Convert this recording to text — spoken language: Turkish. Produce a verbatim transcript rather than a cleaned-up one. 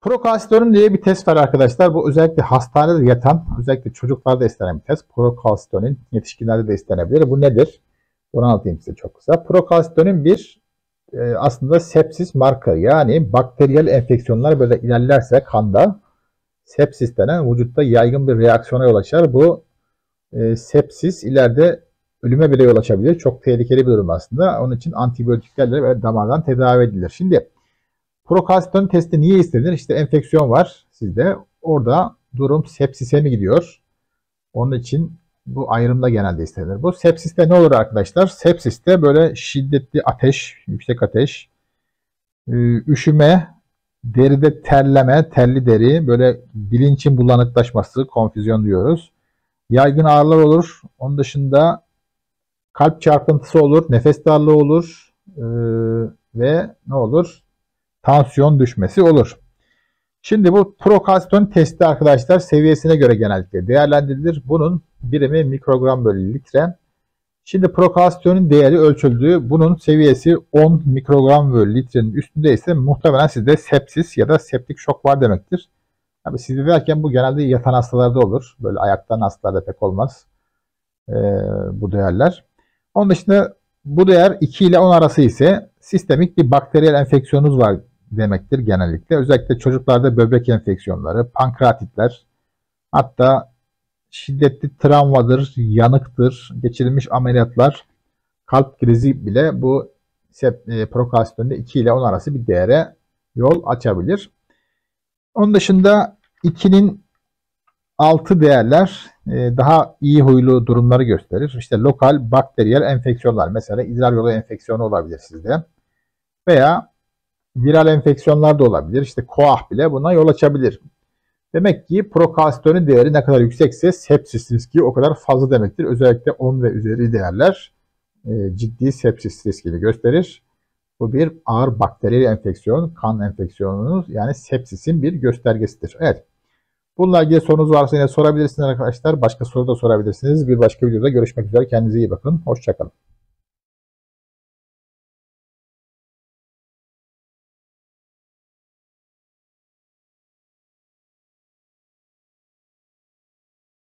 Prokalsitonin diye bir test var arkadaşlar. Bu özellikle hastanede yatan, özellikle çocuklarda istenen bir test. Prokalsitonin yetişkinlerde de istenebilir. Bu nedir? Bunu anlatayım size çok kısa. Prokalsitonin bir e, aslında sepsis markası. Yani bakteriyel enfeksiyonlar böyle ilerlerse kanda sepsis denen vücutta yaygın bir reaksiyona yol açar. Bu e, sepsis ileride ölüme bile yol açabilir. Çok tehlikeli bir durum aslında. Onun için antibiyotiklerle ve damardan tedavi edilir. Şimdi prokalsitonin testi niye istenir? İşte enfeksiyon var sizde. Orada durum sepsise mi gidiyor? Onun için bu ayrımda genelde istenir. Bu sepsiste ne olur arkadaşlar? Sepsiste böyle şiddetli ateş, yüksek ateş, üşüme, deride terleme, terli deri, böyle bilinçin bulanıklaşması, konfüzyon diyoruz. Yaygın ağrılar olur. Onun dışında kalp çarpıntısı olur, nefes darlığı olur ee, ve ne olur? Tansiyon düşmesi olur. Şimdi bu prokalsitonin testi arkadaşlar seviyesine göre genellikle değerlendirilir. Bunun birimi mikrogram bölü litre. Şimdi prokalsitonin değeri ölçüldü. Bunun seviyesi on mikrogram bölü litrenin üstünde ise muhtemelen sizde sepsis ya da septik şok var demektir. Tabii sizde derken bu genelde yatan hastalarda olur. Böyle ayaktan hastalarda pek olmaz ee, bu değerler. Onun dışında bu değer iki ile on arası ise sistemik bir bakteriyel enfeksiyonunuz var demektir genellikle. Özellikle çocuklarda böbrek enfeksiyonları, pankreatitler, hatta şiddetli travmadır, yanıktır, geçirilmiş ameliyatlar, kalp krizi bile bu e, prokalsitonda iki ile on arası bir değere yol açabilir. Onun dışında ikinin altı değerler e, daha iyi huylu durumları gösterir. İşte lokal bakteriyel enfeksiyonlar, mesela idrar yolu enfeksiyonu olabilir sizde. Veya viral enfeksiyonlar da olabilir. İşte koah bile buna yol açabilir. Demek ki prokalsitonin değeri ne kadar yüksekse sepsis riski o kadar fazla demektir. Özellikle on ve üzeri değerler e, ciddi sepsis riskini gösterir. Bu bir ağır bakteriyel enfeksiyon, kan enfeksiyonunuz yani sepsisin bir göstergesidir. Evet. Bununla ilgili sorunuz varsa yine sorabilirsiniz arkadaşlar. Başka soru da sorabilirsiniz. Bir başka videoda görüşmek üzere. Kendinize iyi bakın. Hoşça kalın.